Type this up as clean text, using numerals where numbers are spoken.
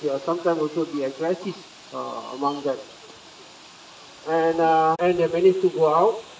sometimes also be aggressive among them. And they managed to go out